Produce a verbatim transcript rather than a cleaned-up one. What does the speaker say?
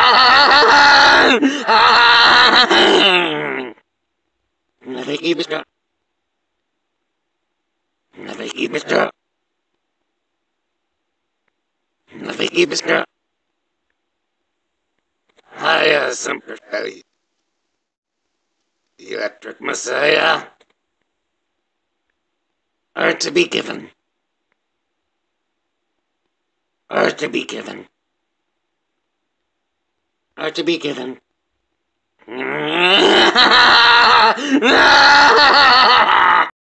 Navigibiska. Navigibiska. Navigibiska. Hiya, Semper Fi. The electric messiah are to be given. Are to be given. Are to be given.